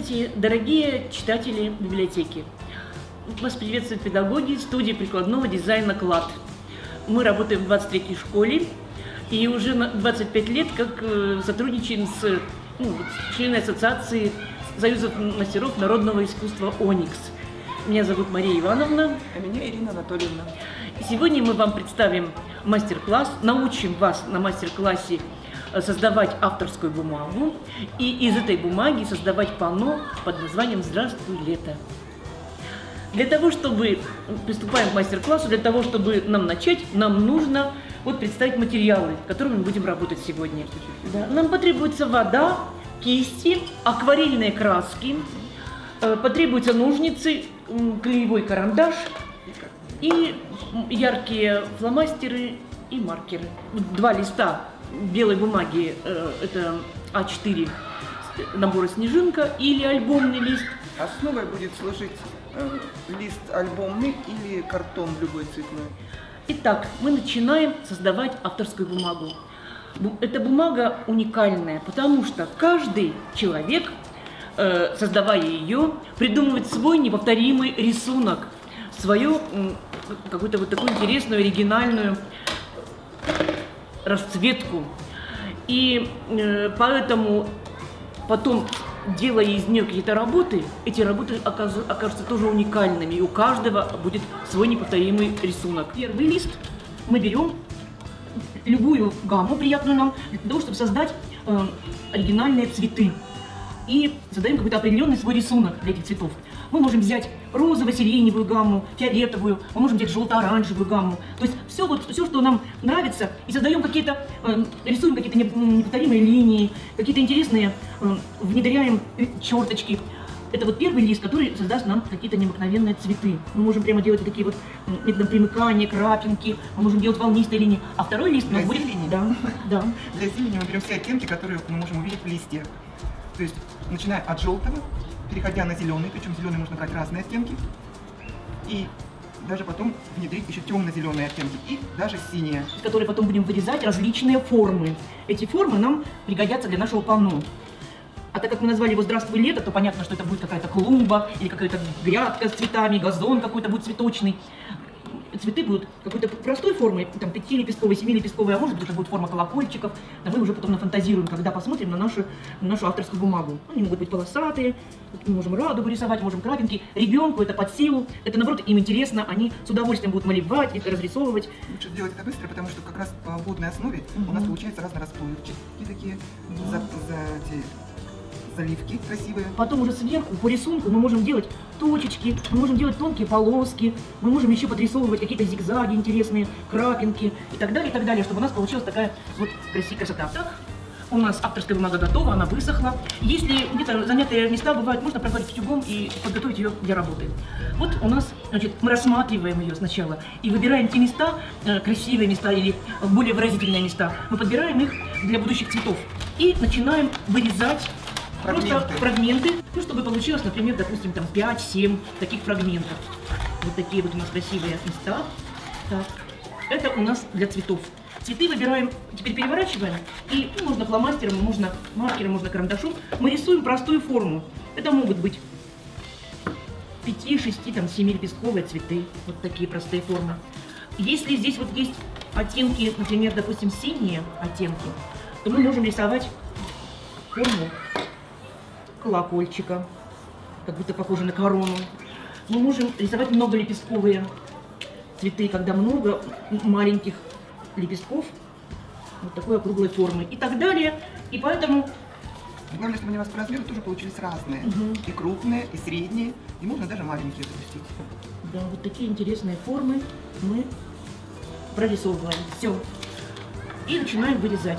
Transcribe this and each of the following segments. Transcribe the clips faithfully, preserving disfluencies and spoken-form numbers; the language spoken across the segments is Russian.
Здравствуйте, дорогие читатели библиотеки. Вас приветствуют педагоги студии прикладного дизайна «Клад». Мы работаем в двадцать третьей школе и уже двадцать пять лет как сотрудничаем с ну, членами ассоциации Союзов мастеров народного искусства «Оникс». Меня зовут Мария Ивановна. А меня Ирина Анатольевна. И сегодня мы вам представим мастер-класс, научим вас на мастер-классе создавать авторскую бумагу и из этой бумаги создавать панно под названием «Здравствуй, лето». Для того, чтобы приступаем к мастер-классу, для того, чтобы нам начать, нам нужно вот представить материалы, которыми мы будем работать сегодня. Да. Нам потребуется вода, кисти, акварельные краски, потребуются ножницы, клеевой карандаш и яркие фломастеры и маркеры. Два листа белой бумаги, это а четыре набора «Снежинка» или альбомный лист. Основой будет служить э, лист альбомный или картон любой цветной. Итак, мы начинаем создавать авторскую бумагу. Эта бумага уникальная, потому что каждый человек, э, создавая ее, придумывает свой неповторимый рисунок, свою э, какую-то вот такую интересную, оригинальную расцветку. И э, поэтому потом, делая из нее какие-то работы, эти работы окажутся, окажутся тоже уникальными, и у каждого будет свой неповторимый рисунок. Первый лист мы берем любую гамму, приятную нам, для того, чтобы создать э, оригинальные цветы. И создаем какой-то определенный свой рисунок для этих цветов. Мы можем взять розово-сиреневую гамму, фиолетовую, мы можем взять желто-оранжевую гамму. То есть все, вот, все, что нам нравится, и создаем какие-то, э, рисуем какие-то неповторимые линии, какие-то интересные, э, внедряем черточки. Это вот первый лист, который создаст нам какие-то необыкновенные цветы. Мы можем прямо делать такие вот методом примыкания, крапинки, мы можем делать волнистые линии. А второй лист у нас будет... Да, да. Для зелени мы берем все оттенки, которые мы можем увидеть в листе. То есть, начиная от желтого, переходя на зеленый, причем зеленый можно брать разные оттенки, и даже потом внедрить еще темно-зеленые оттенки, и даже синие. Из которых потом будем вырезать различные формы. Эти формы нам пригодятся для нашего панно. А так как мы назвали его «Здравствуй, лето», то понятно, что это будет какая-то клумба, или какая-то грядка с цветами, газон какой-то будет цветочный. Цветы будут какой-то простой формы, там пятилепестковой, семилепестковой, а может быть это будет форма колокольчиков. Но мы уже потом нафантазируем, когда посмотрим на нашу, на нашу авторскую бумагу. Они могут быть полосатые, мы можем радугу рисовать, можем крапинки. Ребенку это под силу, это наоборот им интересно, они с удовольствием будут малевать, это разрисовывать. Лучше сделать это быстро, потому что как раз по водной основе угу. у нас получается разнорасплывчатые такие угу. за, за, те, заливки красивые. Потом уже сверху по рисунку мы можем делать точечки, мы можем делать тонкие полоски, мы можем еще подрисовывать какие-то зигзаги интересные, крапинки и так далее, и так далее, чтобы у нас получилась такая вот красивая красота. Так, у нас авторская бумага готова, она высохла. Если где-то занятые места бывают, можно проходить утюгом и подготовить ее для работы. Вот у нас, значит, мы рассматриваем ее сначала и выбираем те места, красивые места или более выразительные места. Мы подбираем их для будущих цветов и начинаем вырезать Фрагменты. Просто фрагменты, ну, чтобы получилось, например, допустим, там пять-семь таких фрагментов. Вот такие вот у нас красивые места. Так. Это у нас для цветов. Цветы выбираем, теперь переворачиваем, и ну, можно фломастером, можно маркером, можно карандашом. Мы рисуем простую форму. Это могут быть пяти, шести, там, семилепестковые цветы. Вот такие простые формы. Если здесь вот есть оттенки, например, допустим, синие оттенки, то мы можем рисовать форму колокольчика, как будто похоже на корону. Мы можем рисовать многолепестковые цветы, когда много маленьких лепестков вот такой округлой формы и так далее. И поэтому... Главное, чтобы они у вас по размеру тоже получились разные. Угу. И крупные, и средние, и можно даже маленькие запустить. Да, вот такие интересные формы мы прорисовываем. Все. И начинаем вырезать.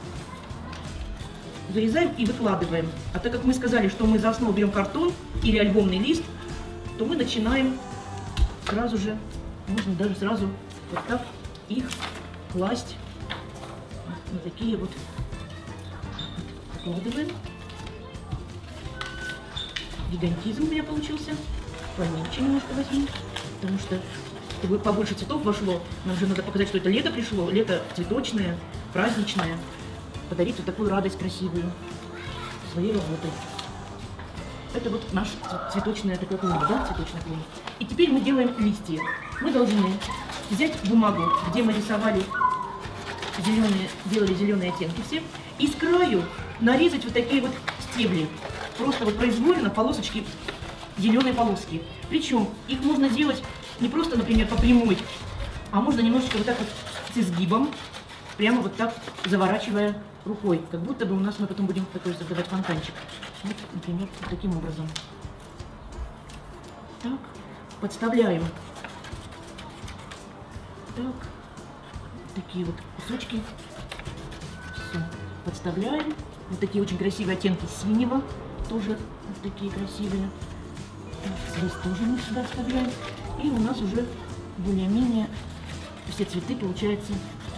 Вырезаем и выкладываем. А так как мы сказали, что мы за основу берем картон или альбомный лист, то мы начинаем сразу же, можно даже сразу вот так их класть на такие вот. Выкладываем. Гигантизм у меня получился. Поменьше немножко возьму, потому что чтобы побольше цветов вошло, нам же надо показать, что это лето пришло, лето цветочное, праздничное. Подарить вот такую радость красивую своей работой. это вот наш цветочная такая клумба, да, цветочная клумба. И теперь мы делаем листья. Мы должны взять бумагу, где мы рисовали зеленые, делали зеленые оттенки все, и с краю нарезать вот такие вот стебли. Просто вот произвольно полосочки, зеленые полоски. Причем их можно делать не просто, например, по прямой, а можно немножечко вот так вот с изгибом, прямо вот так заворачивая рукой. Как будто бы у нас мы потом будем такой создавать фонтанчик. Вот, например, вот таким образом. Так, подставляем. Так, такие вот кусочки. Все, подставляем. Вот такие очень красивые оттенки синего. Тоже вот такие красивые. Так, здесь тоже мы сюда вставляем. И у нас уже более-менее все цветы получаются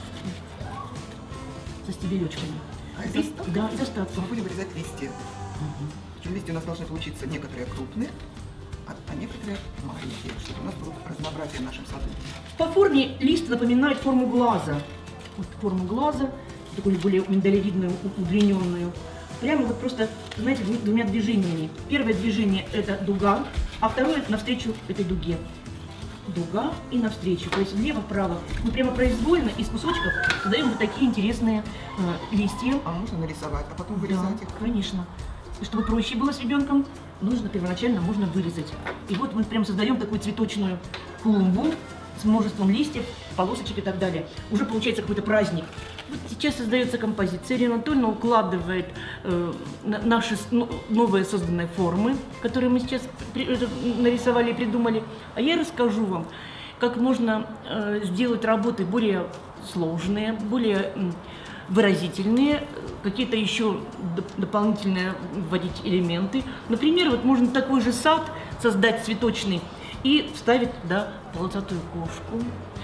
со стебелечками. А из остатка? Да, из остатка. Мы будем вырезать листья. Угу. Причем листья у нас должны получиться некоторые крупные, а, а некоторые маленькие, чтобы у нас было разнообразие в нашем саду. По форме лист напоминает форму глаза. Вот форму глаза, такую более миндалевидную, удлиненную. Прямо вот просто, знаете, двумя движениями. Первое движение – это дуга, а второе – навстречу этой дуге. Дуга и навстречу, то есть влево-вправо. Мы прямо произвольно из кусочков создаем вот такие интересные э, листья. А можно нарисовать, а потом вырезать Да, их? конечно. И чтобы проще было с ребенком, нужно первоначально можно вырезать. И вот мы прям создаем такую цветочную клумбу с множеством листьев, полосочек и так далее. Уже получается какой-то праздник. Вот сейчас создается композиция. Ирина Анатольевна укладывает э, наши ну, новые созданные формы, которые мы сейчас при, э, нарисовали и придумали. А я расскажу вам, как можно э, сделать работы более сложные, более э, выразительные, какие-то еще доп дополнительные вводить элементы. Например, вот можно такой же сад создать цветочный и вставить туда полосатую кошку.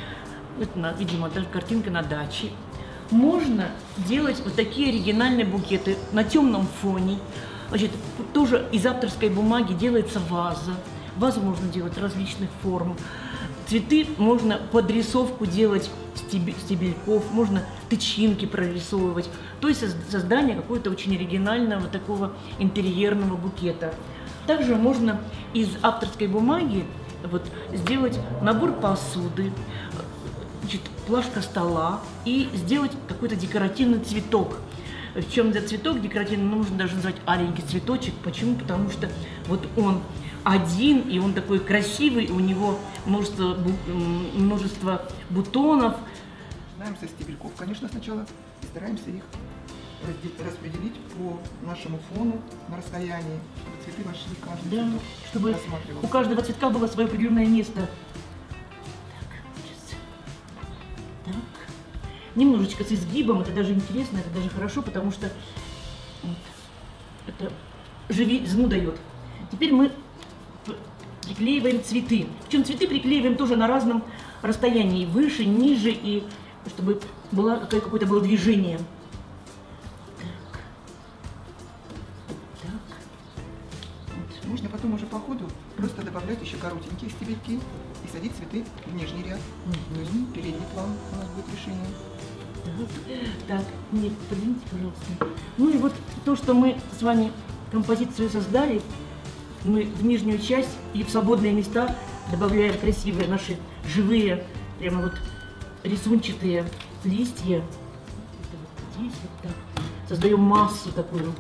Это, видимо, даже картинка на даче. Можно делать вот такие оригинальные букеты на темном фоне. Значит, тоже из авторской бумаги делается ваза. Вазу можно делать различных форм. Цветы можно под рисовку делать стебельков, можно тычинки прорисовывать. То есть создание какого-то очень оригинального такого интерьерного букета. Также можно из авторской бумаги вот, сделать набор посуды, значит, плашка стола и сделать какой-то декоративный цветок. В чем за цветок декоративный, ну, можно даже назвать аленький цветочек. Почему? Потому что вот он один, и он такой красивый, у него множество, множество бутонов. Начинаем со стебельков, конечно, сначала и стараемся их распределить по нашему фону на расстоянии, чтобы цветы вошли каждый Да, цветок, чтобы у каждого цветка было свое определенное место. Так. Немножечко с изгибом, это даже интересно, это даже хорошо, потому что вот, это живизну дает. Теперь мы приклеиваем цветы. Причем цветы приклеиваем тоже на разном расстоянии, выше, ниже, и чтобы было какое-то было движение. Так. Так. Вот. Можно потом уже по ходу просто добавлять еще коротенькие стебельки и садить цветы в нижний ряд. Угу. То есть передний план у нас будет решение. Так, нет, подвиньте, пожалуйста. Ну и вот то, что мы с вами композицию создали, мы в нижнюю часть и в свободные места добавляем красивые наши живые, прямо вот рисунчатые листья. Это вот здесь вот так. Создаем массу такую.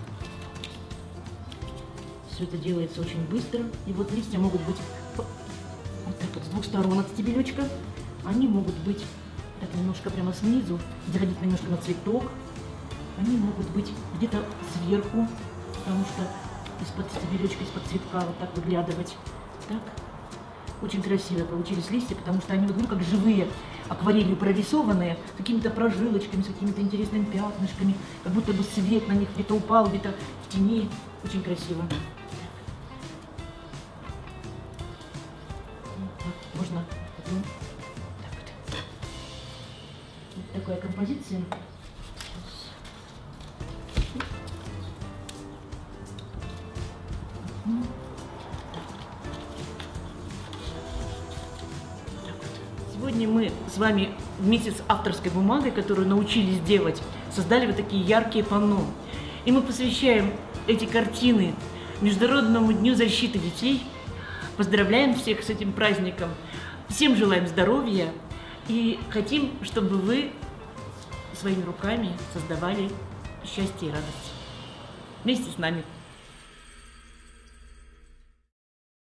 Все это делается очень быстро. И вот листья могут быть вот так вот с двух сторон от стебелечка. Они могут быть так немножко прямо снизу, заходить немножко на цветок. Они могут быть где-то сверху, потому что из-под стебелечка, из-под цветка вот так выглядывать. Так. Очень красиво получились листья, потому что они вот, ну, как живые, акварелью прорисованные, с какими-то прожилочками, с какими-то интересными пятнышками, как будто бы свет на них где-то упал, где-то в тени. Очень красиво. Так, можно потом. Так вот. Вот такая композиция. Сегодня мы с вами вместе с авторской бумагой, которую научились делать, создали вот такие яркие панно. И мы посвящаем эти картины Международному дню защиты детей. Поздравляем всех с этим праздником. Всем желаем здоровья и хотим, чтобы вы своими руками создавали счастье и радость. Вместе с нами.